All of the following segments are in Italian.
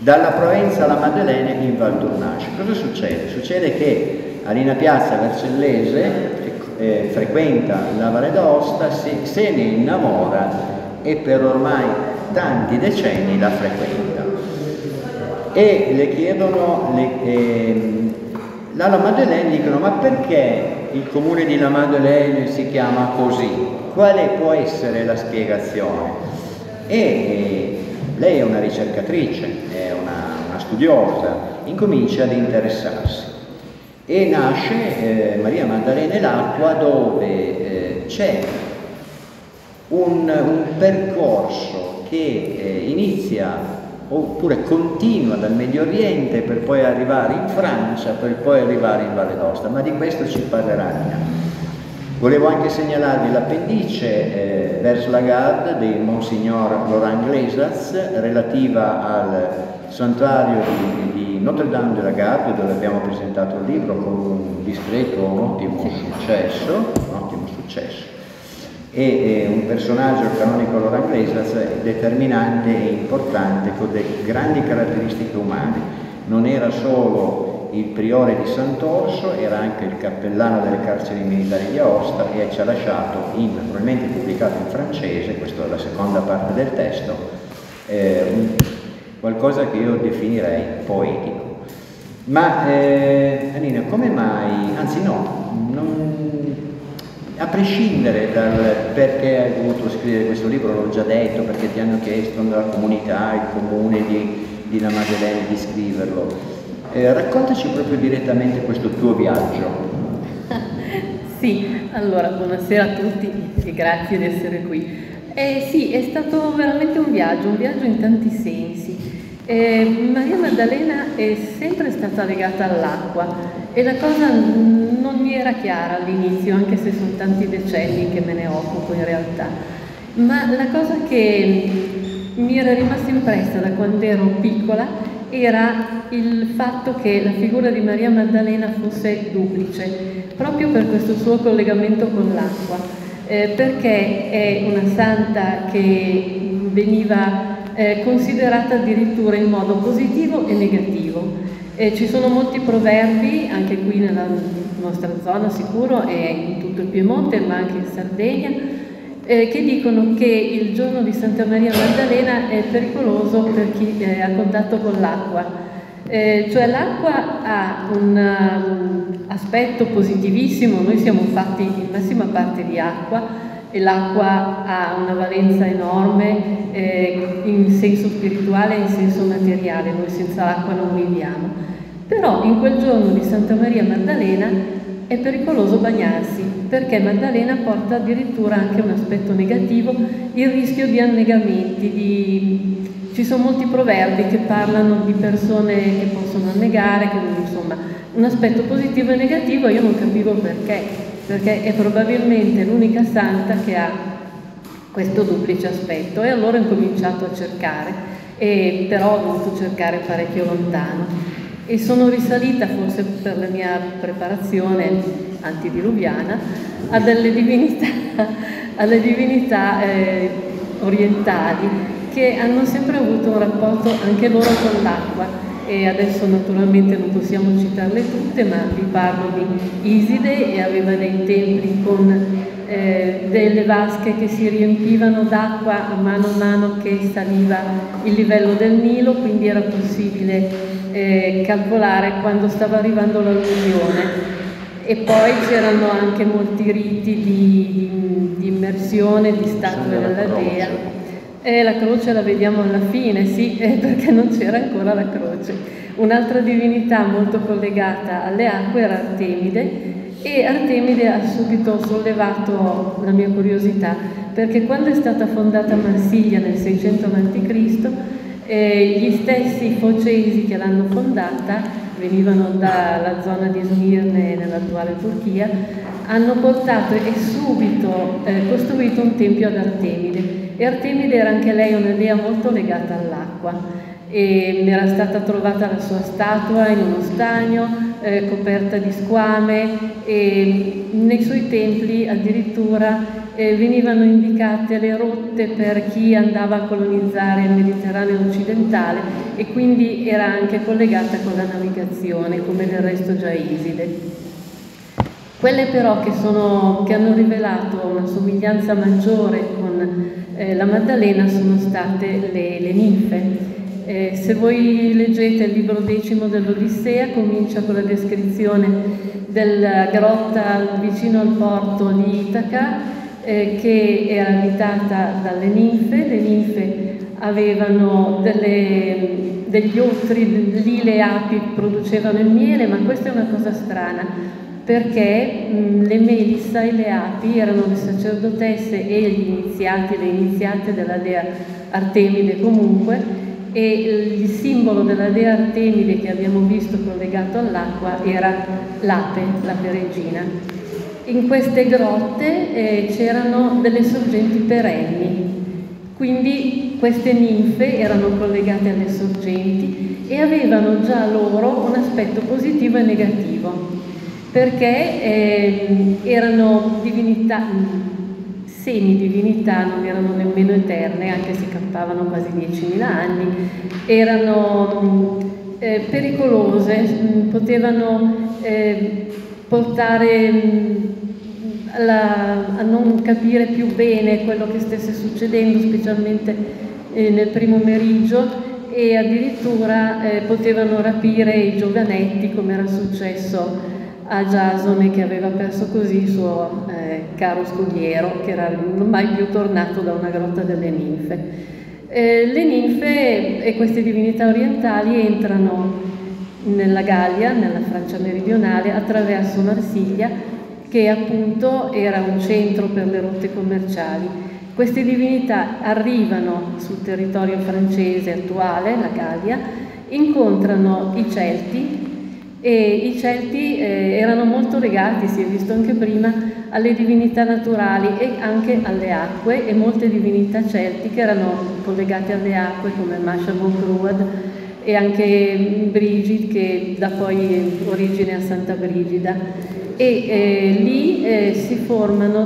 Dalla Provenza alla Maddalena in Val d'Urnace. Cosa succede? Succede che Arina Piazza Vercellese frequenta la Valle d'Aosta, se ne innamora e per ormai tanti decenni la frequenta. E le chiedono, alla Maddalena dicono: ma perché il comune di La Maddalena si chiama così? Quale può essere la spiegazione? E lei è una ricercatrice, è una studiosa, incomincia ad interessarsi e nasce Maria Maddalena e l'acqua, dove c'è un percorso che inizia oppure continua dal Medio Oriente per poi arrivare in Francia, per poi arrivare in Valle d'Aosta, ma di questo ci parlerà Nina. Volevo anche segnalarvi l'appendice vers la Garde di Monsignor Laurent Glesas relativa al santuario di Notre-Dame de la Garde, dove abbiamo presentato il libro con un discreto, un ottimo successo. E un personaggio, il canonico Laurent Glesas, determinante e importante, con delle grandi caratteristiche umane. Non era solo il priore di Sant'Orso, era anche il cappellano delle carceri militari di Aosta e ci ha lasciato, probabilmente pubblicato in francese, questa è la seconda parte del testo, qualcosa che io definirei poetico. Ma Anina, come mai, anzi a prescindere dal perché hai voluto scrivere questo libro, l'ho già detto, perché ti hanno chiesto dalla comunità, il comune di La Maddalena di scriverlo, raccontaci proprio direttamente questo tuo viaggio. Sì, allora buonasera a tutti e grazie di essere qui. Sì, è stato veramente un viaggio in tanti sensi. Maria Maddalena è sempre stata legata all'acqua e la cosa non mi era chiara all'inizio, anche se sono tanti decenni che me ne occupo in realtà. Ma la cosa che mi era rimasta impressa da quando ero piccola era il fatto che la figura di Maria Maddalena fosse duplice, proprio per questo suo collegamento con l'acqua, perché è una santa che veniva considerata addirittura in modo positivo e negativo. Ci sono molti proverbi, anche qui nella nostra zona sicuro e in tutto il Piemonte, ma anche in Sardegna, che dicono che il giorno di Santa Maria Maddalena è pericoloso per chi è a contatto con l'acqua. Cioè l'acqua ha un aspetto positivissimo, noi siamo fatti in massima parte di acqua e l'acqua ha una valenza enorme in senso spirituale e in senso materiale, noi senza l'acqua non viviamo. Però in quel giorno di Santa Maria Maddalena è pericoloso bagnarsi, perché Maddalena porta addirittura anche un aspetto negativo, il rischio di annegamenti, ci sono molti proverbi che parlano di persone che possono annegare, insomma, un aspetto positivo e negativo. Io non capivo perché è probabilmente l'unica santa che ha questo duplice aspetto, e allora ho incominciato a cercare, però ho dovuto cercare parecchio lontano. E sono risalita, forse per la mia preparazione antidiluviana, a delle divinità orientali che hanno sempre avuto un rapporto anche loro con l'acqua, e adesso naturalmente non possiamo citarle tutte, ma vi parlo di Iside, e aveva dei templi con delle vasche che si riempivano d'acqua a mano che saliva il livello del Nilo, quindi era possibile calcolare quando stava arrivando l'alluvione. E poi c'erano anche molti riti di immersione di statue della dea. La croce la vediamo alla fine, sì, perché non c'era ancora la croce. Un'altra divinità molto collegata alle acque era Artemide, e Artemide ha subito sollevato la mia curiosità, perché quando è stata fondata Marsiglia nel 600 a.C., gli stessi focesi che l'hanno fondata, venivano dalla zona di Smirne nell'attuale Turchia, hanno portato e subito costruito un tempio ad Artemide. E Artemide era anche lei una dea molto legata all'acqua, e era stata trovata la sua statua in uno stagno coperta di squame, e nei suoi templi addirittura venivano indicate le rotte per chi andava a colonizzare il Mediterraneo occidentale e quindi era anche collegata con la navigazione, come del resto già Iside. Quelle però che hanno rivelato una somiglianza maggiore con la Maddalena sono state le ninfe. Se voi leggete il libro 10 dell'Odissea, comincia con la descrizione della grotta vicino al porto di Itaca, che era abitata dalle ninfe. Le ninfe avevano degli ostri, lì le api producevano il miele, ma questa è una cosa strana, perché le Melissa e le api erano le sacerdotesse e gli iniziati, le iniziate della dea Artemide comunque, e il simbolo della dea Artemide che abbiamo visto collegato all'acqua era l'ape regina. In queste grotte c'erano delle sorgenti perenni, quindi queste ninfe erano collegate alle sorgenti e avevano già loro un aspetto positivo e negativo, perché erano divinità, semidivinità, non erano nemmeno eterne, anche se campavano quasi 10.000 anni, erano pericolose, potevano portare a non capire più bene quello che stesse succedendo, specialmente nel primo meriggio, e addirittura potevano rapire i giovanetti, come era successo a Giasone, che aveva perso così il suo caro scogliero, che era mai più tornato da una grotta delle ninfe. Le ninfe e queste divinità orientali entrano nella Gallia, nella Francia meridionale, attraverso Marsiglia, che appunto era un centro per le rotte commerciali. Queste divinità arrivano sul territorio francese attuale, la Gallia, incontrano i Celti, e i Celti erano molto legati, si è visto anche prima, alle divinità naturali e anche alle acque, e molte divinità celtiche erano collegate alle acque, come Masha Mongruad e anche Brigid, che dà poi origine a Santa Brigida. E lì si formano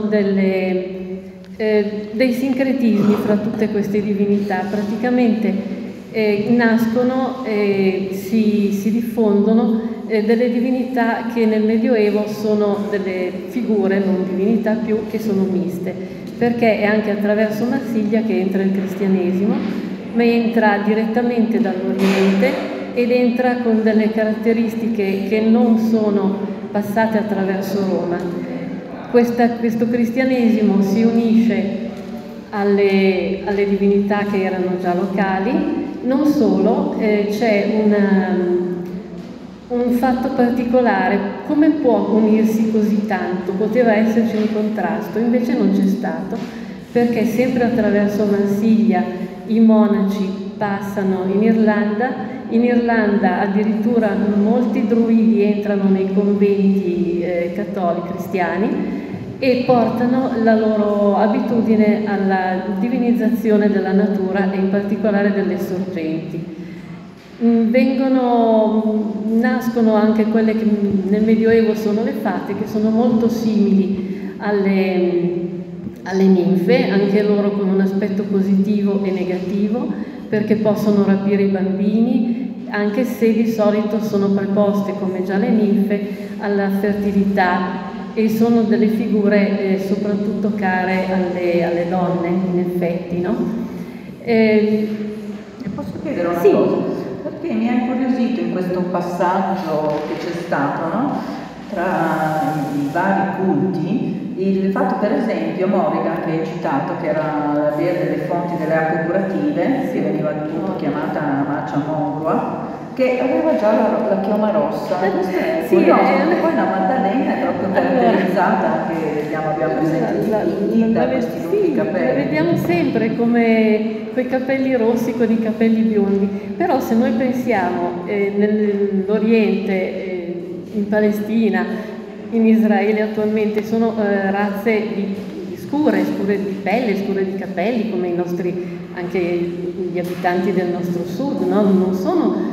dei sincretismi fra tutte queste divinità, praticamente nascono e si diffondono delle divinità che nel Medioevo sono delle figure, non divinità più, che sono miste, perché è anche attraverso Marsiglia che entra il cristianesimo, ma entra direttamente dall'Oriente ed entra con delle caratteristiche che non sono passate attraverso Roma. Questo cristianesimo si unisce alle divinità che erano già locali. Non solo, c'è un fatto particolare: come può unirsi così tanto? Poteva esserci un contrasto, invece non c'è stato, perché sempre attraverso Marsiglia i monaci passano in Irlanda addirittura molti druidi entrano nei conventi cattolici cristiani e portano la loro abitudine alla divinizzazione della natura e in particolare delle sorgenti. Nascono anche quelle che nel Medioevo sono le fate, che sono molto simili alle ninfe, anche loro con un aspetto positivo e negativo, perché possono rapire i bambini, anche se di solito sono preposte, come già le ninfe, alla fertilità, e sono delle figure soprattutto care alle donne, in effetti, no? Posso chiedere una sì. cosa? Perché mi ha incuriosito in questo passaggio che c'è stato, no? Tra i vari culti, il fatto per esempio Morrigan, che hai citato, che era la dea delle fonti delle acque curative, che veniva appunto chiamata Macha Mongua, che aveva già la chioma rossa. Questo è curioso, perché poi la Maddalena è proprio caratterizzata, anche abbiamo presente da questi lunghi capelli. La vediamo sempre come quei capelli rossi con i capelli biondi, però se noi pensiamo nell'Oriente, in Palestina, in Israele attualmente, sono razze scure di pelle, scure di capelli, come i nostri, anche gli abitanti del nostro sud, no? Non sono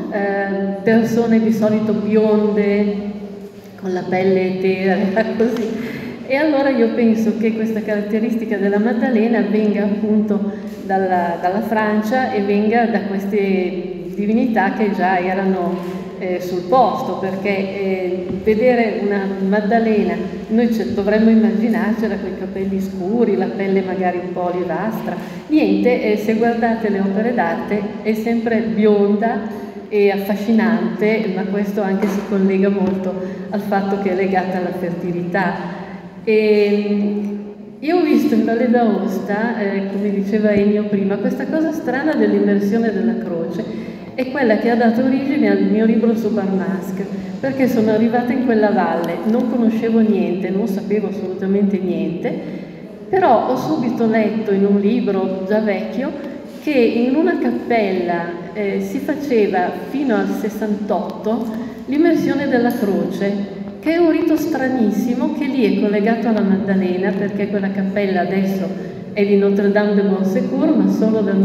persone di solito bionde con la pelle eterea, così. E allora io penso che questa caratteristica della Maddalena venga appunto dalla Francia e venga da queste divinità che già erano sul posto, perché vedere una Maddalena, noi dovremmo immaginarcela con i capelli scuri, la pelle magari un po' olivastra, niente, se guardate le opere d'arte è sempre bionda e affascinante, ma questo anche si collega molto al fatto che è legata alla fertilità. Io ho visto in Valle d'Aosta, come diceva Ennio prima, questa cosa strana dell'immersione della croce, è quella che ha dato origine al mio libro su Barmasc, perché sono arrivata in quella valle, non conoscevo niente, non sapevo assolutamente niente, però ho subito letto in un libro già vecchio che in una cappella si faceva fino al 68 l'immersione della croce, che è un rito stranissimo che lì è collegato alla Maddalena, perché quella cappella adesso è di Notre-Dame de Bon-Secours, ma solo dal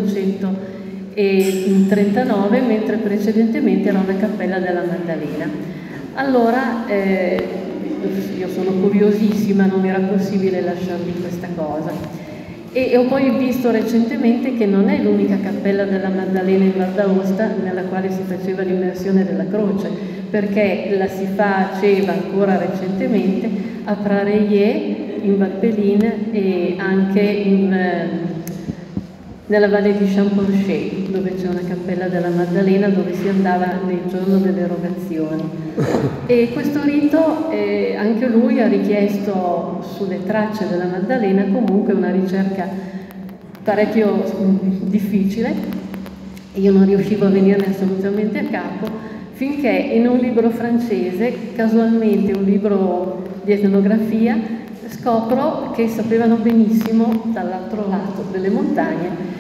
1839, mentre precedentemente era una cappella della Maddalena. Allora io sono curiosissima, non era possibile lasciarmi questa cosa. E ho poi visto recentemente che non è l'unica cappella della Maddalena in Val d'Aosta nella quale si faceva l'immersione della croce, perché la si faceva ancora recentemente a Prareillet in Valpelline e anche nella valle di Champorcher, dove c'è una cappella della Maddalena dove si andava nel giorno delle erogazioni. E questo rito, anche lui ha richiesto sulle tracce della Maddalena comunque una ricerca parecchio difficile. Io non riuscivo a venirne assolutamente a capo, finché in un libro francese, casualmente un libro di etnografia, scopro che sapevano benissimo dall'altro lato delle montagne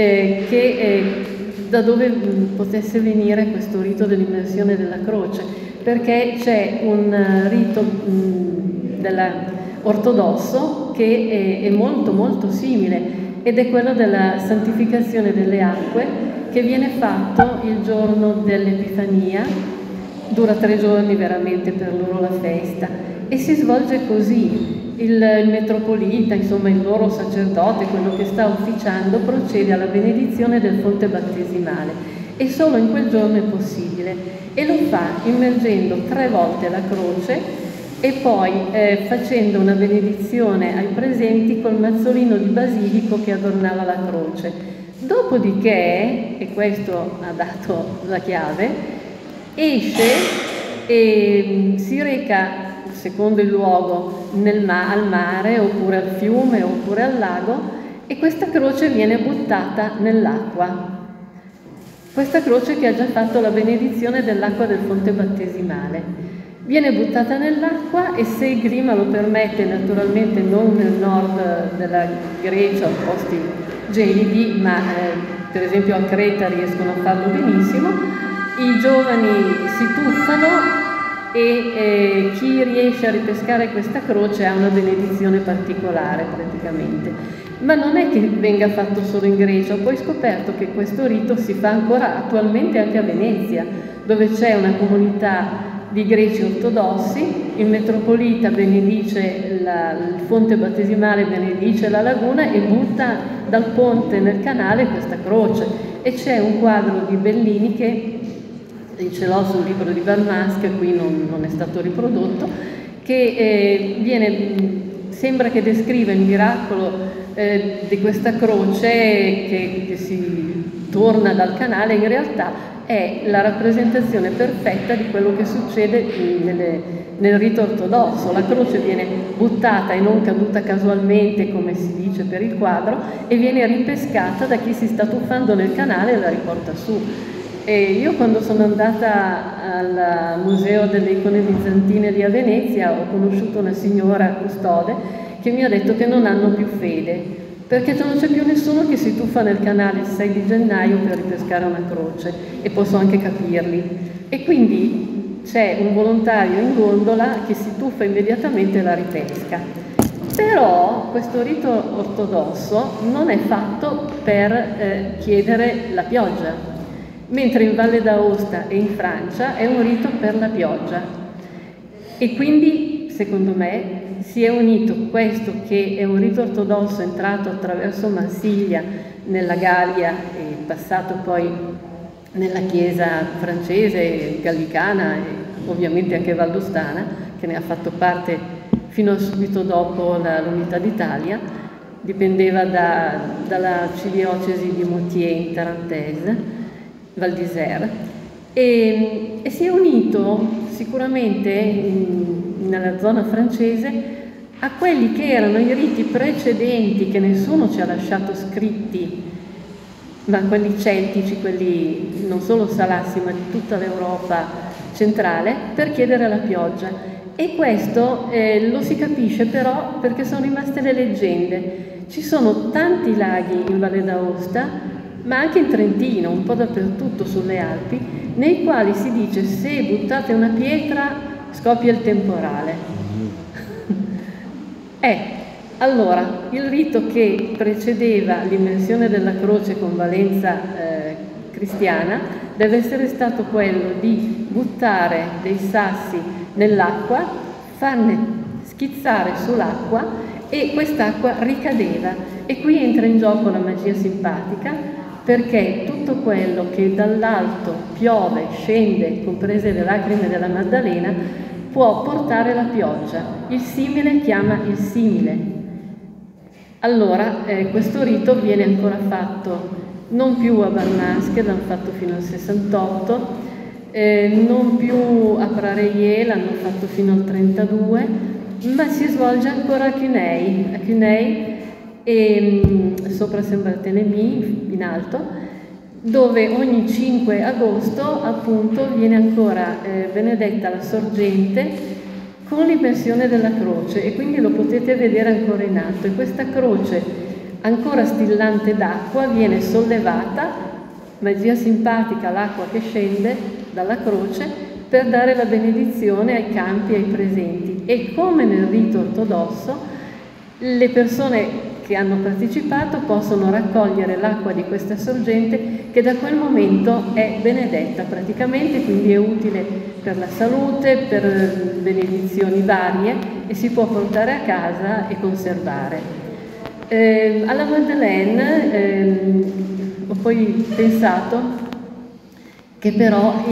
da dove potesse venire questo rito dell'immersione della croce, perché c'è un rito ortodosso che è molto molto simile, ed è quello della santificazione delle acque, che viene fatto il giorno dell'Epifania, dura 3 giorni veramente per loro la festa, e si svolge così. Il metropolita, insomma il loro sacerdote, quello che sta ufficiando, procede alla benedizione del fonte battesimale, e solo in quel giorno è possibile, e lo fa immergendo 3 volte la croce e poi facendo una benedizione ai presenti col mazzolino di basilico che adornava la croce. Dopodiché, e questo ha dato la chiave, esce e si reca, secondo il luogo, al mare, oppure al fiume, oppure al lago, e questa croce viene buttata nell'acqua. Questa croce che ha già fatto la benedizione dell'acqua del fonte battesimale. Viene buttata nell'acqua, e se il clima lo permette, naturalmente non nel nord della Grecia o posti gelidi, ma per esempio a Creta riescono a farlo benissimo, i giovani si tuffano e chi riesce a ripescare questa croce ha una benedizione particolare praticamente. Ma non è che venga fatto solo in Grecia, ho poi scoperto che questo rito si fa ancora attualmente anche a Venezia, dove c'è una comunità di greci ortodossi, il metropolita benedice il fonte battesimale, benedice la laguna e butta dal ponte nel canale questa croce, e c'è un quadro di Bellini che ce l'ho sul libro di Barmasc, qui non è stato riprodotto, che sembra che descriva il miracolo di questa croce che si torna dal canale. In realtà è la rappresentazione perfetta di quello che succede nel rito ortodosso. La croce viene buttata e non caduta casualmente, come si dice per il quadro, e viene ripescata da chi si sta tuffando nel canale e la riporta su. E io quando sono andata al Museo delle Icone Bizantine lì a Venezia ho conosciuto una signora custode che mi ha detto che non hanno più fede, perché non c'è più nessuno che si tuffa nel canale il 6 di gennaio per ripescare una croce, e posso anche capirli. E quindi c'è un volontario in gondola che si tuffa immediatamente e la ripesca. Però questo rito ortodosso non è fatto per chiedere la pioggia, mentre in Valle d'Aosta e in Francia è un rito per la pioggia. E quindi, secondo me, si è unito questo che è un rito ortodosso entrato attraverso Marsiglia nella Gallia e passato poi nella chiesa francese, gallicana e ovviamente anche valdostana, che ne ha fatto parte fino a subito dopo l'unità d'Italia, dipendeva dalla arcidiocesi di Moutier in Tarentaise, Val d'Isère, e si è unito sicuramente nella zona francese a quelli che erano i riti precedenti che nessuno ci ha lasciato scritti, ma quelli celtici, quelli non solo salassi ma di tutta l'Europa centrale, per chiedere la pioggia. E questo lo si capisce però perché sono rimaste le leggende. Ci sono tanti laghi in Valle d'Aosta, ma anche in Trentino, un po' dappertutto sulle Alpi, nei quali si dice: se buttate una pietra scoppia il temporale. Allora, il rito che precedeva l'immersione della croce con valenza cristiana deve essere stato quello di buttare dei sassi nell'acqua, farne schizzare sull'acqua e quest'acqua ricadeva. E qui entra in gioco la magia simpatica, perché tutto quello che dall'alto piove, scende, comprese le lacrime della Maddalena, può portare la pioggia. Il simile chiama il simile. Allora, questo rito viene ancora fatto non più a Barnasche, l'hanno fatto fino al 68, non più a Prareilles, l'hanno fatto fino al 32, ma si svolge ancora a Cunei e sopra Saint-Barthélemy, in alto, dove ogni 5 agosto appunto viene ancora benedetta la sorgente con l'immersione della croce, e quindi lo potete vedere ancora in alto. E questa croce ancora stillante d'acqua viene sollevata, magia simpatica, l'acqua che scende dalla croce, per dare la benedizione ai campi e ai presenti. E come nel rito ortodosso, le persone che hanno partecipato possono raccogliere l'acqua di questa sorgente, che da quel momento è benedetta praticamente, quindi è utile per la salute, per benedizioni varie, e si può portare a casa e conservare. Alla Madeleine ho poi pensato che però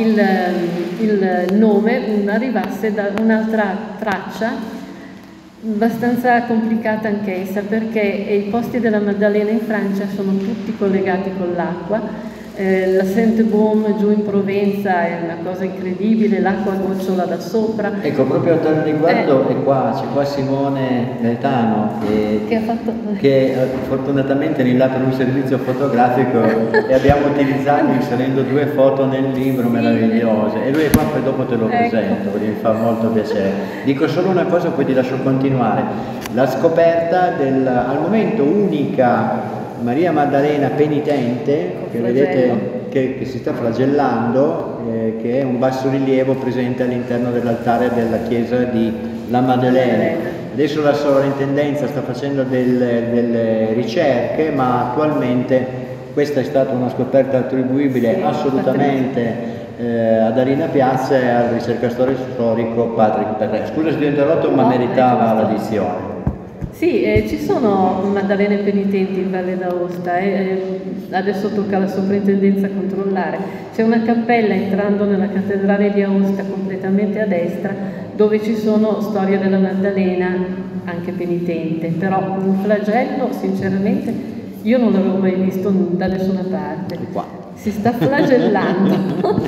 il nome arrivasse da un'altra traccia abbastanza complicata anch'essa, perché i posti della Maddalena in Francia sono tutti collegati con l'acqua. La Sainte-Baume giù in Provenza è una cosa incredibile, l'acqua gocciola da sopra. Ecco, proprio a tal riguardo c'è qua Simone Gaetano che fortunatamente lì là per un servizio fotografico e abbiamo utilizzato inserendo 2 foto nel libro meravigliose, e lui è qua, poi dopo te lo presento, mi fa molto piacere. Dico solo una cosa, poi ti lascio continuare. La scoperta al momento unica Maria Maddalena penitente, che vedete che si sta flagellando, che è un bassorilievo presente all'interno dell'altare della chiesa di La Madeleine. Adesso la sovrintendenza sta facendo delle ricerche, ma attualmente questa è stata una scoperta attribuibile assolutamente ad Arina Piazza e al ricercatore storico Patrick Perret. Scusa se ti ho interrotto, ma meritava l'addizione. Sì, ci sono Maddalene penitenti in Valle d'Aosta, adesso tocca alla sovrintendenza controllare. C'è una cappella entrando nella cattedrale di Aosta completamente a destra, dove ci sono storie della Maddalena anche penitente, però un flagello sinceramente io non l'avevo mai visto da nessuna parte. Si sta flagellando.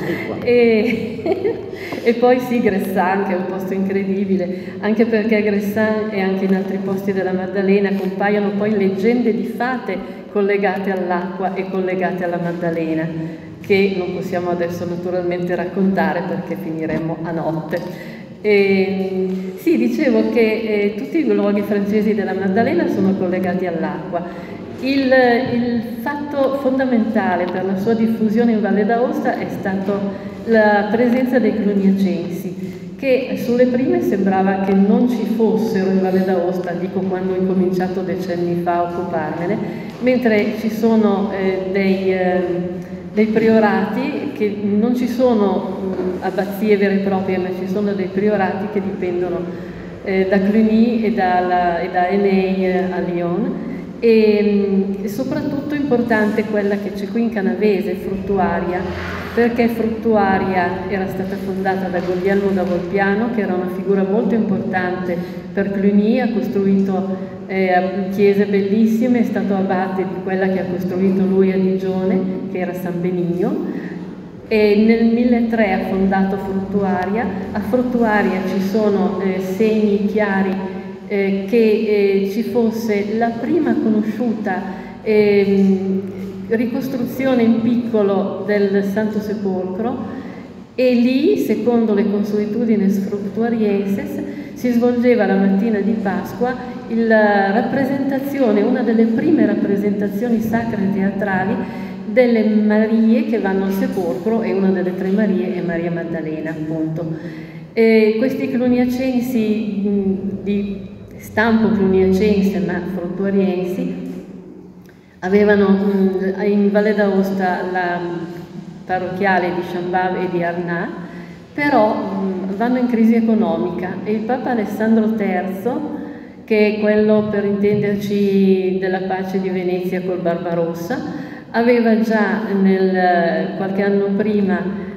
E poi sì, Gressan, che è un posto incredibile, anche perché a Gressan e anche in altri posti della Maddalena compaiono poi leggende di fate collegate all'acqua e collegate alla Maddalena, che non possiamo adesso naturalmente raccontare perché finiremmo a notte. Sì, dicevo che tutti i luoghi francesi della Maddalena sono collegati all'acqua. Il fatto fondamentale per la sua diffusione in Valle d'Aosta è stato la presenza dei cluniacensi, che sulle prime sembrava che non ci fossero in Valle d'Aosta, dico quando ho incominciato decenni fa a occuparmene, mentre ci sono dei priorati, che non ci sono abbazie vere e proprie, ma ci sono dei priorati che dipendono da Cluny e da Enei a Lyon, e soprattutto importante quella che c'è qui in Canavese, Fruttuaria, perché Fruttuaria era stata fondata da Guglielmo da Volpiano, che era una figura molto importante per Cluny, ha costruito chiese bellissime, è stato abate di quella che ha costruito lui a Digione, che era San Benigno, e nel 1003 ha fondato Fruttuaria. A Fruttuaria ci sono segni chiari che ci fosse la prima conosciuta ricostruzione in piccolo del Santo Sepolcro, e lì, secondo le consuetudini fruttuarienses, si svolgeva la mattina di Pasqua la rappresentazione, una delle prime rappresentazioni sacre teatrali delle Marie che vanno al sepolcro, e una delle tre Marie è Maria Maddalena, appunto. Questi cluniacensi di stampo cluniacense ma fruttuariensi avevano in Valle d'Aosta la parrocchiale di Chambave e di Arnà, però vanno in crisi economica, e il Papa Alessandro III, che è quello, per intenderci, della pace di Venezia col Barbarossa, aveva già qualche anno prima,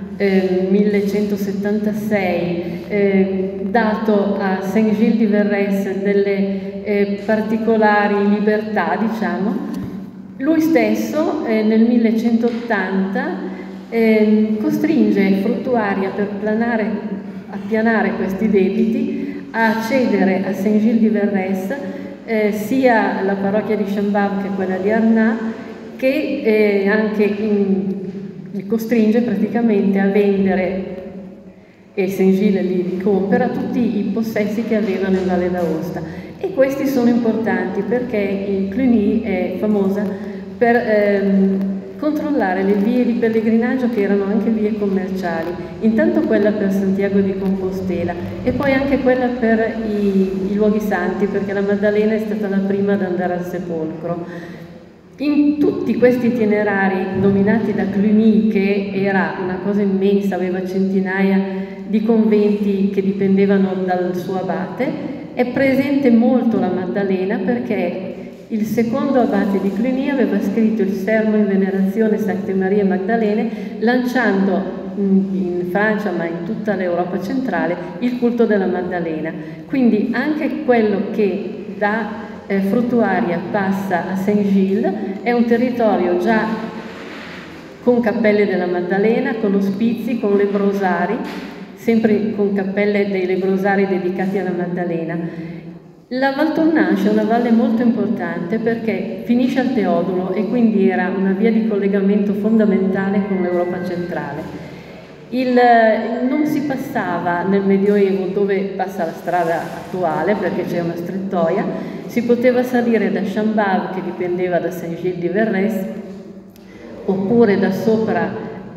1176, dato a Saint-Gilles-de-Verrès delle particolari libertà, diciamo. Lui stesso nel 1180 costringe Fruttuaria, per appianare questi debiti, a cedere a Saint-Gilles-de-Verrès sia la parrocchia di Chambave che quella di Arnà, che anche li costringe praticamente a vendere, e Saint-Gilles li compra, tutti i possessi che avevano in Valle d'Aosta. E questi sono importanti perché il Cluny è famosa per controllare le vie di pellegrinaggio, che erano anche vie commerciali, intanto quella per Santiago di Compostela e poi anche quella per i luoghi santi, perché la Maddalena è stata la prima ad andare al sepolcro. In tutti questi itinerari nominati da Cluny, che era una cosa immensa, aveva centinaia di conventi che dipendevano dal suo abate, è presente molto la Maddalena, perché il secondo abate di Cluny aveva scritto il Sermo in venerazione Sante Marie Magdalene, lanciando in Francia, ma in tutta l'Europa centrale, il culto della Maddalena. Quindi anche quello che da Fruttuaria passa a Saint-Gilles è un territorio già con cappelle della Maddalena, con ospizi, con lebrosari, sempre con cappelle dei lebrosari dedicati alla Maddalena. La Val Tournanche è una valle molto importante perché finisce al Teodulo e quindi era una via di collegamento fondamentale con l'Europa centrale. Non si passava nel Medioevo dove passa la strada attuale, perché c'è una strettoia, si poteva salire da Chambave, che dipendeva da Saint-Gilles-de-Verrès, oppure da sopra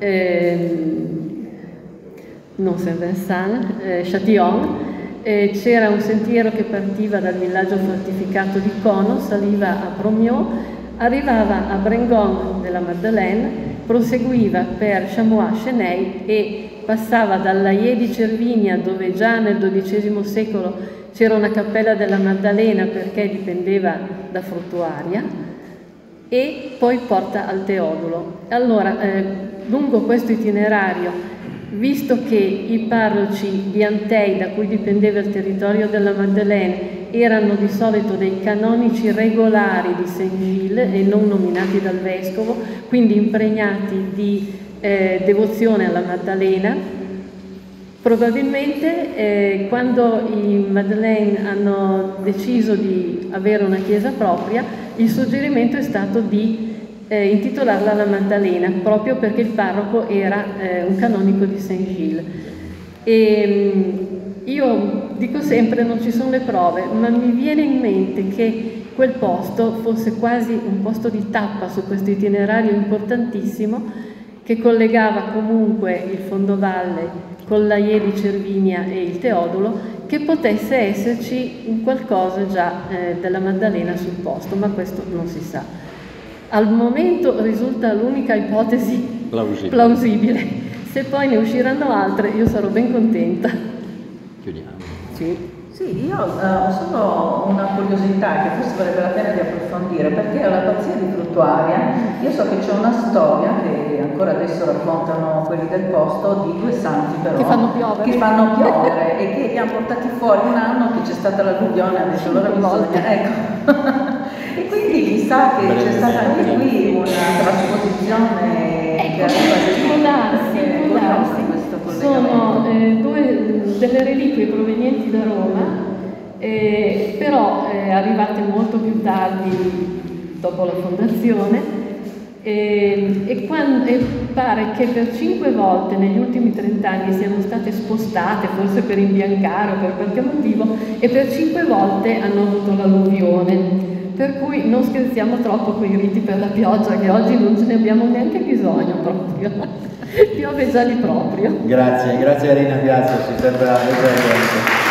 non Saint-Vincent, Châtillon. C'era un sentiero che partiva dal villaggio fortificato di Cono, saliva a Promiot, arrivava a Brengon della Madeleine, proseguiva per Chamois-Cheney e passava dall'Aie di Cervinia, dove già nel XII secolo c'era una cappella della Maddalena perché dipendeva da Fruttuaria, e poi porta al Teodulo. Allora, lungo questo itinerario, visto che i parroci di Antei, da cui dipendeva il territorio della Maddalena, erano di solito dei canonici regolari di Saint-Gilles e non nominati dal vescovo, quindi impregnati di devozione alla Maddalena, probabilmente quando i Madeleine hanno deciso di avere una chiesa propria, il suggerimento è stato di intitolarla alla Maddalena, proprio perché il parroco era un canonico di Saint-Gilles. Io dico sempre, non ci sono le prove, ma mi viene in mente che quel posto fosse quasi un posto di tappa su questo itinerario importantissimo, che collegava comunque il fondovalle con l'Aie di Cervinia e il Teodulo, che potesse esserci un qualcosa già della Maddalena sul posto, ma questo non si sa. Al momento risulta l'unica ipotesi plausibile. Se poi ne usciranno altre, io sarò ben contenta. Chiudiamo. Sì, Sì, io ho solo una curiosità che forse varrebbe la pena di approfondire, perché all'abbazia di Fruttuaria io so che c'è una storia che ancora adesso raccontano quelli del posto di due santi però Che fanno piovere. e che li hanno portati fuori un anno che c'è stata l'alluvione, adesso allora bisogna, ecco. E quindi chissà che c'è stata anche qui una trasposizione che arriva può darsi. Sono delle reliquie provenienti da Roma, però arrivate molto più tardi dopo la fondazione, e pare che per 5 volte negli ultimi 30 anni siano state spostate, forse per imbiancare o per qualche motivo, e per 5 volte hanno avuto l'alluvione. Per cui non scherziamo troppo con i riti per la pioggia, che oggi non ce ne abbiamo neanche bisogno proprio. Piove già di proprio. Grazie Arina, grazie, si sembra